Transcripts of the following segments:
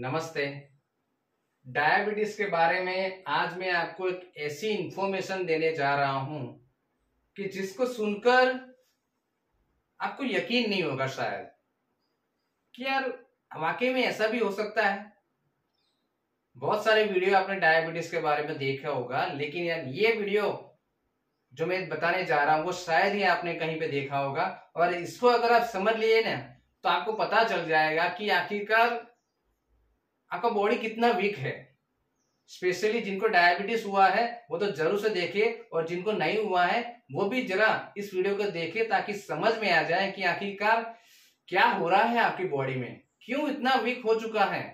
नमस्ते। डायबिटीज के बारे में आज मैं आपको एक ऐसी इंफॉर्मेशन देने जा रहा हूं कि जिसको सुनकर आपको यकीन नहीं होगा शायद कि यार वाकई में ऐसा भी हो सकता है। बहुत सारे वीडियो आपने डायबिटीज के बारे में देखा होगा, लेकिन यार ये वीडियो जो मैं बताने जा रहा हूं वो शायद ही आपने कहीं पे देखा होगा। और इसको अगर आप समझ लिए ना तो आपको पता चल जाएगा कि आखिरकार आपका बॉडी कितना वीक है। स्पेशली जिनको डायबिटीज हुआ है वो तो जरूर से देखे, और जिनको नहीं हुआ है वो भी जरा इस वीडियो को देखे ताकि समझ में आ जाए कि आखिरकार क्या हो रहा है आपकी बॉडी में, क्यों इतना वीक हो चुका है।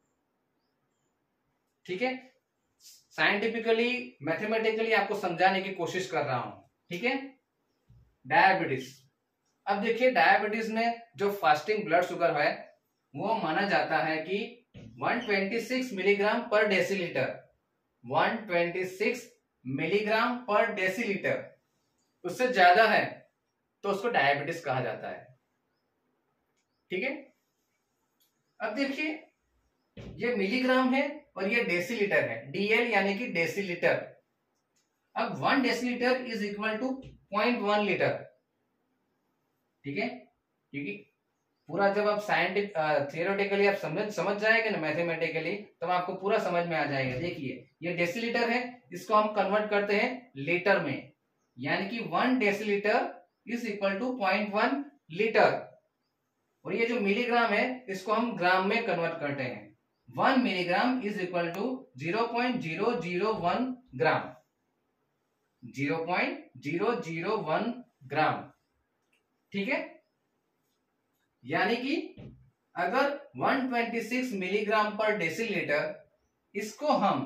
ठीक है, साइंटिफिकली मैथमेटिकली आपको समझाने की कोशिश कर रहा हूं। ठीक है, डायबिटीज। अब देखिए, डायबिटीज में जो फास्टिंग ब्लड शुगर है वो माना जाता है कि 126 मिलीग्राम पर डेसीलीटर, 126 मिलीग्राम पर डेसीलीटर, उससे ज्यादा है तो उसको डायबिटीज कहा जाता है। ठीक है, अब देखिए ये मिलीग्राम है और ये डेसीलीटर है, डीएल यानी कि डेसीलीटर। अब 1 decilitre is equal to 0.1 litre. ठीक है, क्योंकि पूरा जब आप साइंटिफिक थियोरेटिकली आप समझ जाएंगे ना मैथमेटिकली, तब आपको पूरा समझ में आ जाएगा। देखिए ये डेसीलीटर है, इसको हम कन्वर्ट करते हैं लीटर में, यानी कि 1 decilitre is equal to 0.1 litre. और ये जो मिलीग्राम है इसको हम ग्राम में कन्वर्ट करते हैं। 1 milligram is equal to 0.001 gram, 0.001 gram. ठीक है, यानी कि अगर 126 मिलीग्राम पर डेसीलीटर, इसको हम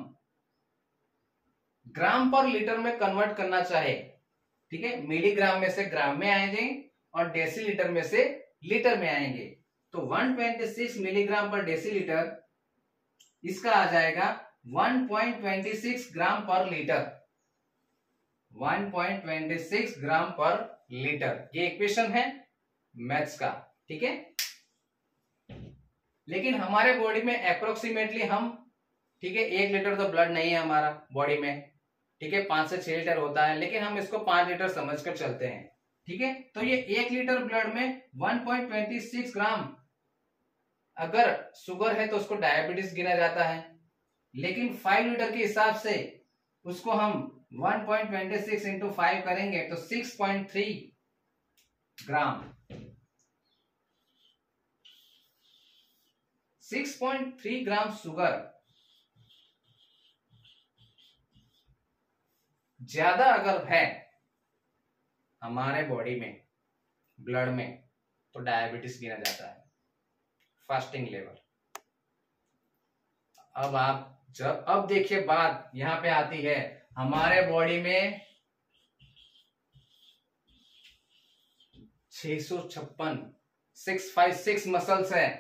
ग्राम पर लीटर में कन्वर्ट करना चाहे, ठीक है, मिलीग्राम में से ग्राम में आएंगे और डेसीलीटर में से लीटर में आएंगे, तो 126 मिलीग्राम पर डेसीलीटर इसका आ जाएगा 1.26 ग्राम पर लीटर, 1.26 ग्राम पर लीटर। ये इक्वेशन है मैथ्स का। ठीक है, लेकिन हमारे बॉडी में अप्रोक्सीमेटली हम, ठीक है, 1 लीटर तो ब्लड नहीं है हमारा बॉडी में, ठीक है, 5 से 6 लीटर होता है, लेकिन हम इसको 5 लीटर समझकर चलते हैं। ठीक है, तो ये 1 लीटर ब्लड में 1.26 ग्राम अगर शुगर है तो उसको डायबिटीज गिना जाता है, लेकिन 5 लीटर के हिसाब से उसको हम 1.26 इंटू 5 करेंगे तो 6.3 ग्राम, 6.3 ग्राम शुगर ज्यादा अगर है हमारे बॉडी में, ब्लड में, तो डायबिटीज गिना जाता है, फास्टिंग लेवल। अब देखिए बात यहां पे आती है, हमारे बॉडी में 656 मसल्स है।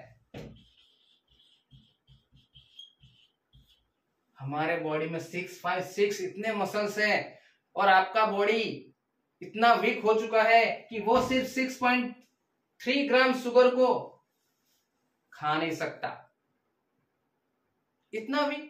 हमारे बॉडी में 656 इतने मसल्स हैं, और आपका बॉडी इतना वीक हो चुका है कि वो सिर्फ 6.3 ग्राम शुगर को खा नहीं सकता, इतना वीक।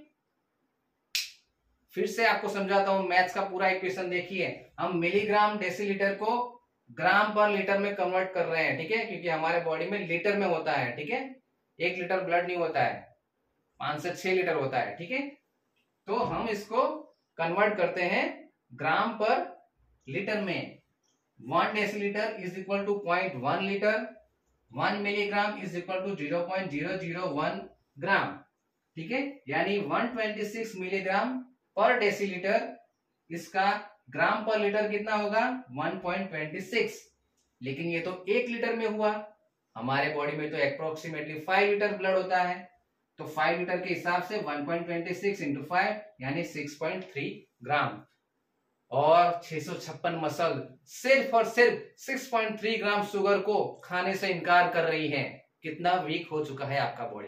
फिर से आपको समझाता हूं, मैथ्स का पूरा इक्वेशन देखिए। हम मिलीग्राम डेसीलीटर को ग्राम पर लीटर में कन्वर्ट कर रहे हैं, ठीक है, क्योंकि हमारे बॉडी में लीटर में होता है। ठीक है, 1 लीटर ब्लड नहीं होता है, 5 से 6 लीटर होता है। ठीक है, तो हम इसको कन्वर्ट करते हैं ग्राम पर लीटर में। 1 decilitre is equal to 0.1 litre, 1 milligram is equal to 0.001 gram. ठीक है, यानी 126 मिलीग्राम पर डेसीलीटर, इसका ग्राम पर लीटर कितना होगा, 1.26। लेकिन ये तो 1 लीटर में हुआ, हमारे बॉडी में तो अप्रोक्सीमेटली 5 लीटर ब्लड होता है, तो 5 लीटर के हिसाब से 1.26 इंटू 5 यानी 6.3 ग्राम। और 656 मसल सिर्फ और सिर्फ 6.3 ग्राम शुगर को खाने से इनकार कर रही है। कितना वीक हो चुका है आपका बॉडी,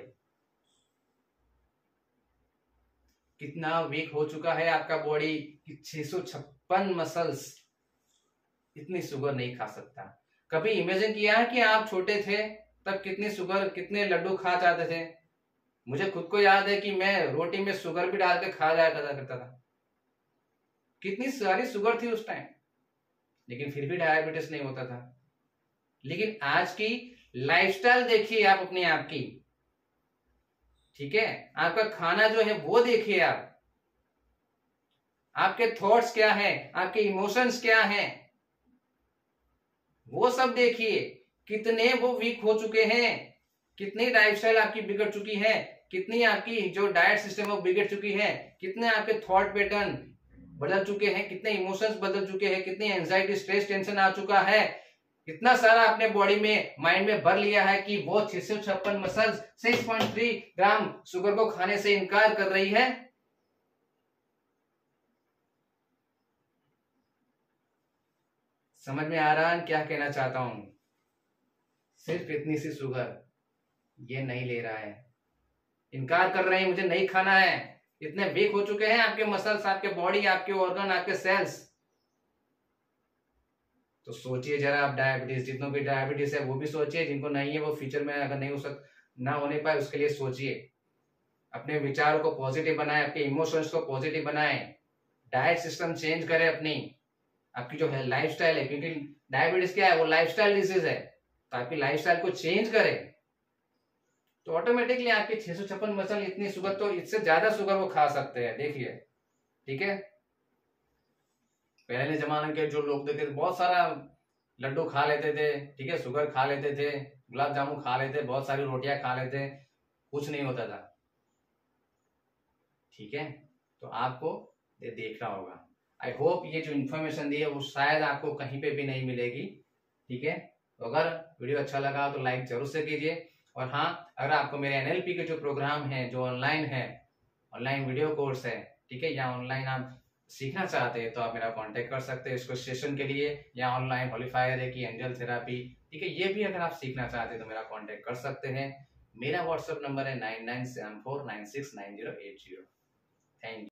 कितना वीक हो चुका है आपका बॉडी कि 656 मसल्स इतनी शुगर नहीं खा सकता। कभी इमेजिन किया है कि आप छोटे थे तब कितनी शुगर, कितने लड्डू खा जाते थे? मुझे खुद को याद है कि मैं रोटी में शुगर भी डाल के खा जाया करता था। कितनी सारी शुगर थी उस टाइम, लेकिन फिर भी डायबिटीज नहीं होता था। लेकिन आज की लाइफस्टाइल देखिए आप अपने आप की, ठीक है, आपका खाना जो है वो देखिए आप, आपके थॉट्स क्या है, आपके इमोशंस क्या हैं, वो सब देखिए। कितने वो वीक हो चुके हैं, कितनी लाइफस्टाइल आपकी बिगड़ चुकी है, कितनी आपकी जो डाइट सिस्टम है वो बिगड़ चुकी है, कितने आपके थॉट पैटर्न बदल चुके हैं, कितने इमोशंस बदल चुके हैं, कितनी एंजाइटी, स्ट्रेस, टेंशन आ चुका है, इतना सारा अपने बॉडी में, माइंड में भर लिया है कि वो 656 मसल्स 6.3 ग्राम शुगर को खाने से इनकार कर रही है। समझ में आ रहा है क्या कहना चाहता हूं? सिर्फ इतनी सी शुगर ये नहीं ले रहा है, इनकार कर रहे हैं, मुझे नहीं खाना है। इतने वीक हो चुके हैं आपके मसल्स, आपके बॉडी, आपके ऑर्गन, आपके सेल्स। तो सोचिए जरा आप, डायबिटीज, जितनों की डायबिटीज है वो भी सोचिए, जिनको नहीं है वो फ्यूचर में अगर नहीं हो सक ना होने पाए उसके लिए सोचिए। अपने विचारों को पॉजिटिव बनाएं, आपके इमोशंस को पॉजिटिव बनाएं, डाइट सिस्टम चेंज करें अपनी, आपकी जो है लाइफस्टाइल है, क्योंकि डायबिटीज क्या है, वो लाइफस्टाइल डिजीज है। तो आपकी लाइफस्टाइल को चेंज करें तो ऑटोमेटिकली आपकी 656 मसल, इतनी शुगर, तो इससे ज्यादा शुगर वो खा सकते हैं, देखिए, ठीक है। पहले जमाने के जो लोग देखे बहुत सारा लड्डू खा लेते थे, ठीक है, शुगर खा लेते थे, गुलाब जामुन खा लेते, बहुत सारी रोटियां खा लेते, कुछ नहीं होता था, ठीक है। तो आपको ये देखना होगा। आई होप ये जो इन्फॉर्मेशन दी है वो शायद आपको कहीं पे भी नहीं मिलेगी, ठीक है। तो अगर वीडियो अच्छा लगा तो लाइक जरूर से कीजिए। और हाँ, अगर आपको मेरे एनएलपी के जो प्रोग्राम है, जो ऑनलाइन है, ऑनलाइन वीडियो कोर्स है, ठीक है, या ऑनलाइन आप सीखना चाहते हैं तो आप मेरा कांटेक्ट कर सकते हैं इसको सेशन के लिए, या ऑनलाइन हॉलीफायर है कि एंजल थेरापी, ठीक है, ये भी अगर आप सीखना चाहते हैं तो मेरा कांटेक्ट कर सकते हैं। मेरा व्हाट्सएप नंबर है 9974969080। Thank you.